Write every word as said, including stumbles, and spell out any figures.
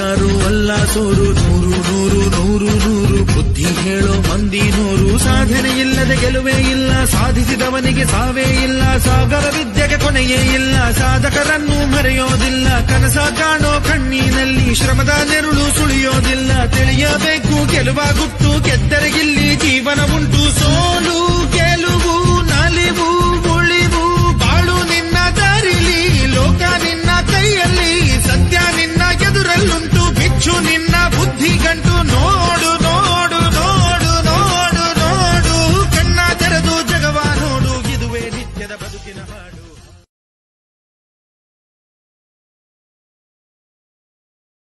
ಯಾರು ಅಲ್ಲ ಸೋರು, ನೂರು ನೂರು ನೂರು ನೂರು ಬುದ್ಧಿ ಹೇಳೋ ಮಂದಿ ನೂರು. ಸಾಧನೆ ಇಲ್ಲದೆ ಗೆಲುವೇ ಇಲ್ಲ, ಸಾಧಿಸಿದವನಿಗೆ ಸಾವೇ ಇಲ್ಲ. ಸಾಗರ ವಿದ್ಯೆಗೆ ಕೊನೆಯೇ ಇಲ್ಲ, ಸಾಧಕರನ್ನು ಮರೆಯೋದಿಲ್ಲ. ಕನಸ ಕಾಣೋ ಕಣ್ಣಿನಲ್ಲಿ ಶ್ರಮದ ನೆರುಳು ಸುಳಿಯೋದಿಲ್ಲ. ತಿಳಿಯಬೇಕು ಗೆಲುವ ಗುಟ್ಟು, ಗೆದ್ದರೆಗಿಲ್ಲಿ